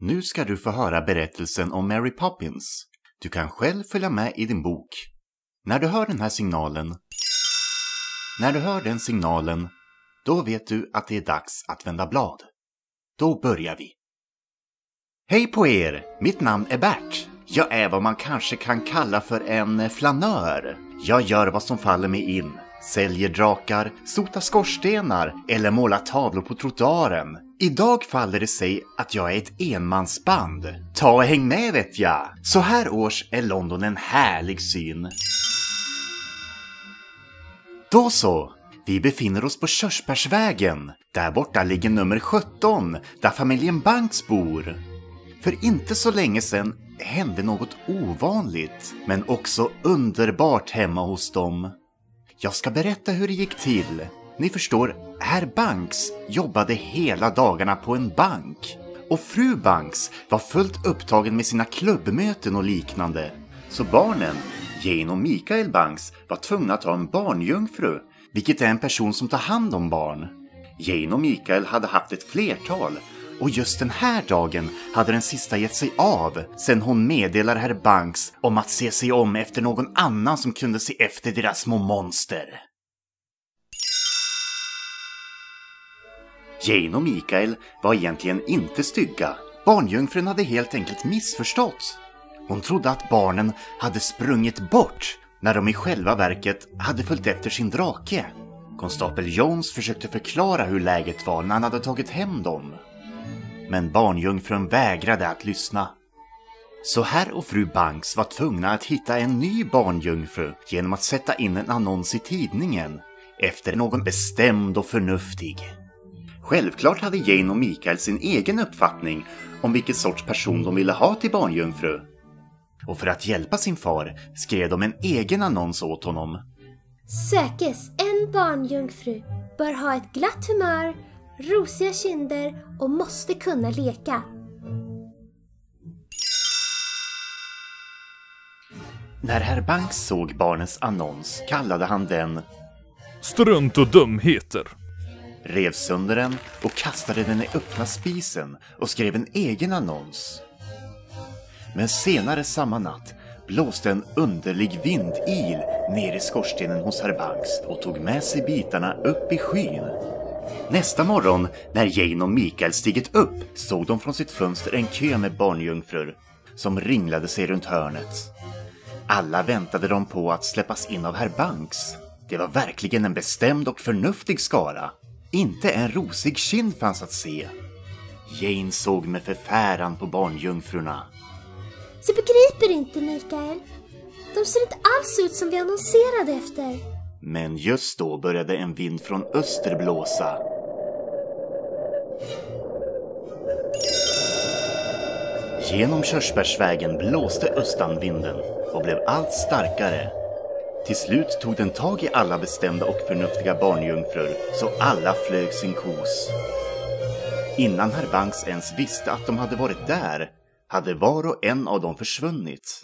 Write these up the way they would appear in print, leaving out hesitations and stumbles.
Nu ska du få höra berättelsen om Mary Poppins. Du kan själv följa med i din bok. När du hör den signalen, då vet du att det är dags att vända blad. Då börjar vi. Hej på er! Mitt namn är Bert. Jag är vad man kanske kan kalla för en flanör. Jag gör vad som faller mig in. Säljer drakar, sotar skorstenar eller målar tavlor på trottoaren. Idag faller det sig att jag är ett enmansband. Ta och häng med vet jag! Så här års är London en härlig syn. Då så! Vi befinner oss på Körsbärsvägen. Där borta ligger nummer 17, där familjen Banks bor. För inte så länge sedan hände något ovanligt, men också underbart hemma hos dem. Jag ska berätta hur det gick till. Ni förstår, herr Banks jobbade hela dagarna på en bank. Och fru Banks var fullt upptagen med sina klubbmöten och liknande. Så barnen, Jane och Michael Banks, var tvungna att ha en barnjungfru, vilket är en person som tar hand om barn. Jane och Michael hade haft ett flertal, och just den här dagen hade den sista gett sig av sen hon meddelar herr Banks om att se sig om efter någon annan som kunde se efter deras små monster. Jane och Michael var egentligen inte stygga. Barnjungfrun hade helt enkelt missförstått. Hon trodde att barnen hade sprungit bort när de i själva verket hade följt efter sin drake. Konstapel Jones försökte förklara hur läget var när han hade tagit hem dem. Men barnjungfrun vägrade att lyssna. Så herr och fru Banks var tvungna att hitta en ny barnjungfru genom att sätta in en annons i tidningen efter någon bestämd och förnuftig. Självklart hade Jane och Michael sin egen uppfattning om vilken sorts person de ville ha till barnjungfru. Och för att hjälpa sin far skrev de en egen annons åt honom. Sökes en barnjungfru, bör ha ett glatt humör, rosiga kinder och måste kunna leka. När herr Banks såg barnens annons kallade han den Strunt och dumheter. Rev sönder den och kastade den i öppna spisen och skrev en egen annons. Men senare samma natt blåste en underlig vindil ner i skorstenen hos herr Banks och tog med sig bitarna upp i skyn. Nästa morgon, när Jane och Michael stigit upp, såg de från sitt fönster en kö med barnjungfrur som ringlade sig runt hörnet. Alla väntade de på att släppas in av herr Banks. Det var verkligen en bestämd och förnuftig skara. Inte en rosig kind fanns att se. Jane såg med förfäran på barnjungfrurna. Jag begriper inte, Mikael. De ser inte alls ut som vi annonserade efter. Men just då började en vind från öster blåsa. Genom Körsbärsvägen blåste östanvinden och blev allt starkare. Till slut tog den tag i alla bestämda och förnuftiga barnjungfrur så alla flög sin kos. Innan herr Banks ens visste att de hade varit där hade var och en av dem försvunnit.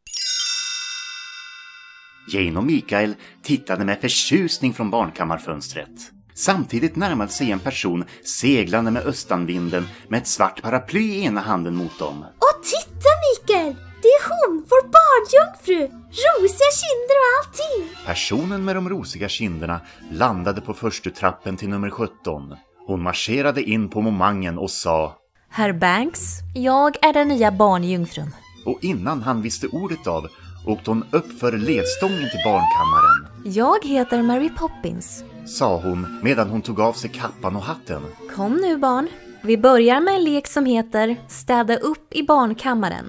Jane och Michael tittade med förtjusning från barnkammarfönstret. Samtidigt närmade sig en person seglande med östanvinden med ett svart paraply i ena handen mot dem. Åh, titta Mikael! Det är hon, vår barnjungfru! Rosiga kinder och allting! Personen med de rosiga kinderna landade på första trappen till nummer 17. Hon marscherade in på momangen och sa: Herr Banks, jag är den nya barnjungfrun. Och innan han visste ordet av åkte hon upp för ledstången till barnkammaren. Jag heter Mary Poppins, sa hon medan hon tog av sig kappan och hatten. Kom nu barn, vi börjar med en lek som heter Städa upp i barnkammaren.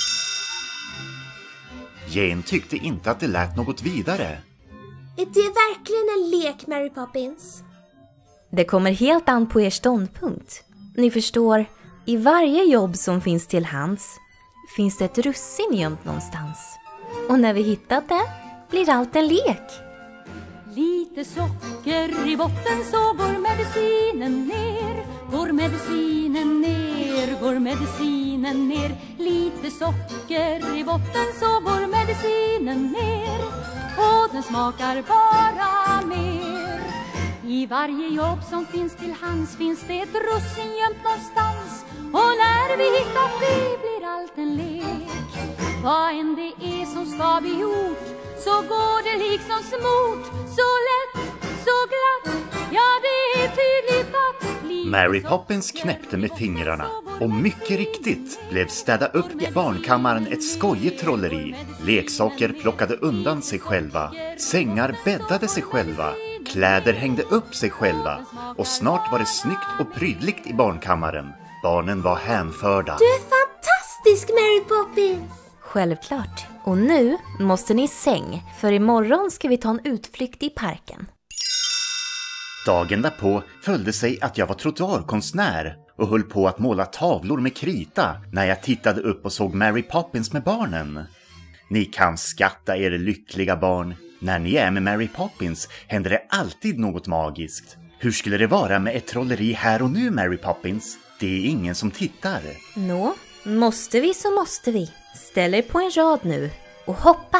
Jane tyckte inte att det lät något vidare. Är det verkligen en lek, Mary Poppins? Det kommer helt an på er ståndpunkt. Ni förstår, i varje jobb som finns till hands finns det ett russin gömt någonstans. Och när vi hittat det blir allt en lek. Lite socker i botten så går medicinen ner. Går medicinen ner, går medicinen ner. Lite socker i botten så går medicinen ner. Och den smakar bara mer. I varje jobb som finns till hands finns det ett russin gömt någonstans. Och när vi hittat det blir allt en lek. Vad än det är som ska bli gjort, så går det liksom smort. Så lätt, så glatt, ja det är tydligt att livet Mary Poppins knäppte med fingrarna och mycket riktigt blev städa upp i barnkammaren ett skojigt trolleri. Leksaker plockade undan sig själva, sängar bäddade sig själva, kläder hängde upp sig själva och snart var det snyggt och prydligt i barnkammaren. Barnen var hänförda. Du är fantastisk, Mary Poppins! Självklart. Och nu måste ni i säng, för imorgon ska vi ta en utflykt i parken. Dagen därpå följde sig att jag var trottoarkonstnär och höll på att måla tavlor med krita när jag tittade upp och såg Mary Poppins med barnen. Ni kan skatta er lyckliga barn. När ni är med Mary Poppins händer det alltid något magiskt. Hur skulle det vara med ett trolleri här och nu, Mary Poppins? Det är ingen som tittar. Nå, måste vi så måste vi. Ställ er på en rad nu och hoppa.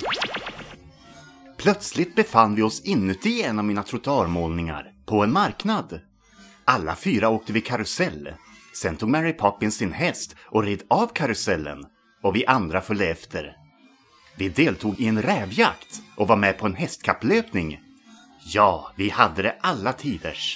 Plötsligt befann vi oss inuti en av mina trottoarmålningar, på en marknad. Alla 4 åkte vi karusell. Sen tog Mary Poppins sin häst och red av karusellen, och vi andra följde efter. Vi deltog i en rävjakt och var med på en hästkapplöpning. Ja, vi hade det alla tiders.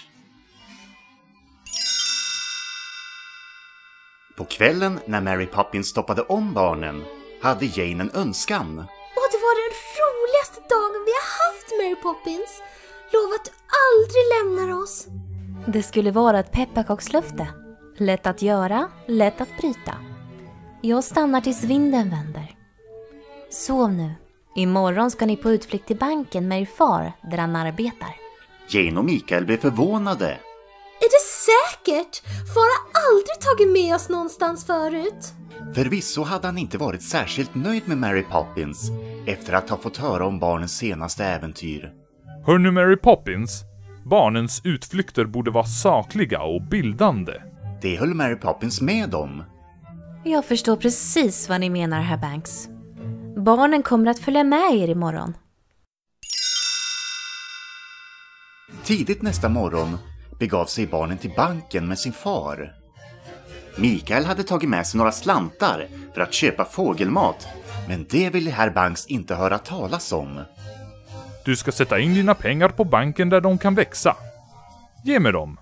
På kvällen när Mary Poppins stoppade om barnen hade Jane en önskan. Och det var den roligaste dagen vi har haft, Mary Poppins. Lova att du aldrig lämnar oss. Det skulle vara ett pepparkakslöfte. Lätt att göra, lätt att bryta. Jag stannar tills vinden vänder. Sov nu. Imorgon ska ni på utflykt till banken med er far där han arbetar. Jane och Mikael blev förvånade. Är det säkert? Far har aldrig tagit med oss någonstans förut. Förvisso hade han inte varit särskilt nöjd med Mary Poppins efter att ha fått höra om barnens senaste äventyr. Hör nu Mary Poppins, barnens utflykter borde vara sakliga och bildande. Det höll Mary Poppins med om. Jag förstår precis vad ni menar, herr Banks. Barnen kommer att följa med er imorgon. Tidigt nästa morgon begav sig barnen till banken med sin far. Mikael hade tagit med sig några slantar för att köpa fågelmat, men det ville herr Banks inte höra talas om. Du ska sätta in dina pengar på banken där de kan växa. Ge mig dem.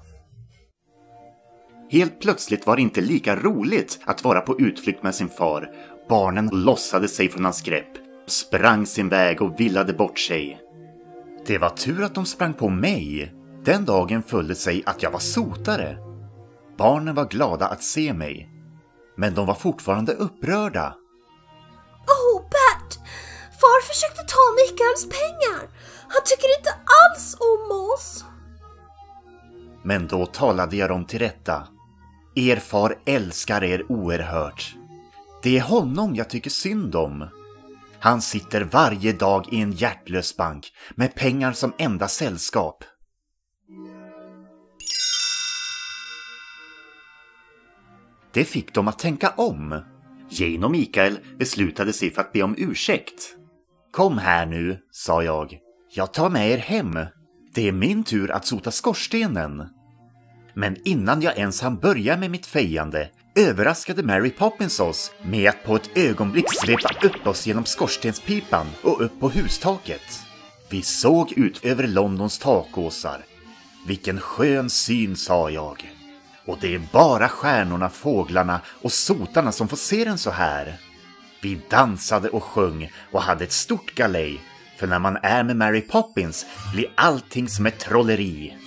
Helt plötsligt var det inte lika roligt att vara på utflykt med sin far. Barnen lossade sig från hans grepp, sprang sin väg och villade bort sig. Det var tur att de sprang på mig. Den dagen följde sig att jag var sotare. Barnen var glada att se mig, men de var fortfarande upprörda. Åh, Bert! Far försökte ta Mikaels pengar. Han tycker inte alls om oss. Men då talade jag dem till rätta. Er far älskar er oerhört. Det är honom jag tycker synd om. Han sitter varje dag i en hjärtlös bank med pengar som enda sällskap. Det fick dem att tänka om. Jane och Mikael beslutade sig för att be om ursäkt. Kom här nu, sa jag. Jag tar med er hem. Det är min tur att sota skorstenen. Men innan jag ens hann börja med mitt fejande överraskade Mary Poppins oss med att på ett ögonblick svepa upp oss genom skorstenspipan och upp på hustaket. Vi såg ut över Londons takåsar. Vilken skön syn, sa jag. Och det är bara stjärnorna, fåglarna och sotarna som får se den så här. Vi dansade och sjöng och hade ett stort galej. För när man är med Mary Poppins blir allting som ett trolleri.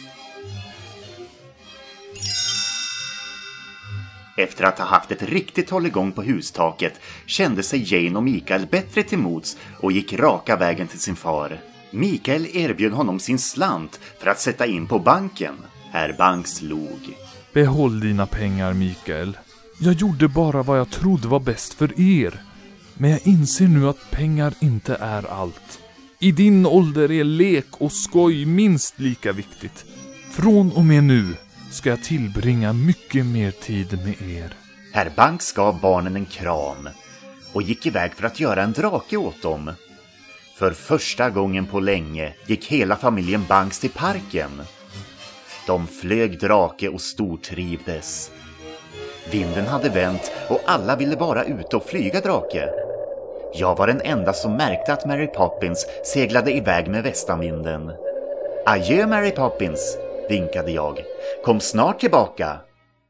Efter att ha haft ett riktigt hålligång på hustaket kände sig Jane och Mikael bättre till mods och gick raka vägen till sin far. Mikael erbjöd honom sin slant för att sätta in på banken. Herr Banks log. Behåll dina pengar, Mikael. Jag gjorde bara vad jag trodde var bäst för er. Men jag inser nu att pengar inte är allt. I din ålder är lek och skoj minst lika viktigt. Från och med nu ska jag tillbringa mycket mer tid med er. Herr Banks gav barnen en kram och gick iväg för att göra en drake åt dem. För första gången på länge gick hela familjen Banks till parken. De flög drake och stortrivdes. Vinden hade vänt och alla ville vara ute och flyga drake. Jag var den enda som märkte att Mary Poppins seglade iväg med västanvinden. Adjö Mary Poppins, vinkade jag. Kom snart tillbaka.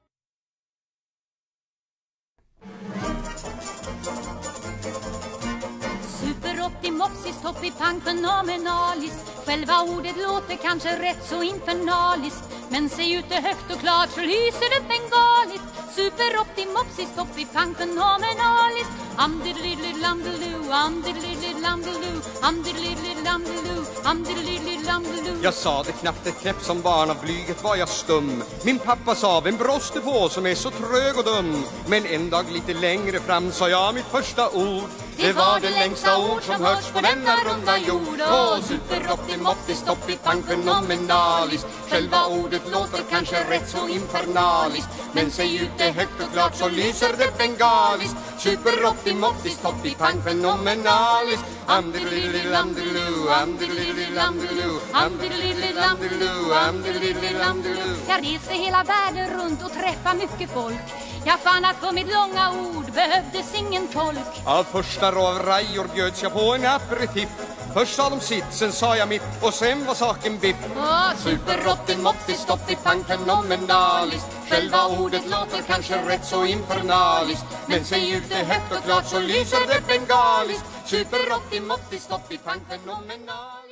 Superoptimopsis, toppipang, fenomenaliskt. Själva ordet låter kanske rätt så infernaliskt, men säg ut det högt och klart så lyser det bengaliskt. Superoptimopsis, toppipang, fenomenaliskt. Amdiddly-lamdiddloo, amdiddly-lamdiddloo, amdiddly-lamdiddloo, amdiddly-lamdiddloo. Jag sa det knappt ett knäpp, som barn av blyget var jag stum. Min pappa sa, vem broste på som är så trög och dum? Men en dag lite längre fram sa jag mitt första ord. Det var det längsta ord som hörts på denna runda jord. Åh, superoptimopsis, toppipang, fenomenaliskt. Själva ordet låter kanske rätt så infernaliskt, men säg ut det högt och klart så lyser det bengaliskt. Superoptimopsis, toppipang, fenomenaliskt. Amdiddly-lamdiddloo, amdiddly-lamdiddloo, amdiddly-lamdiddloo, amdiddly-lamdiddloo. Jag reste hela världen runt och träffade mycket folk. Jag fann att för mitt långa ord behövdes ingen tolk. Av första rå av rajor bjöds jag på en aperitif. Först sa de sitt, sen sa jag mitt och sen var saken biff. Superoptimopsis, toppipang, fenomenaliskt. Själva ordet låter kanske rätt så infernaliskt, men säg ut det högt och klart så lyser det bengaliskt. Superoptimopsis, toppipang, fenomenaliskt.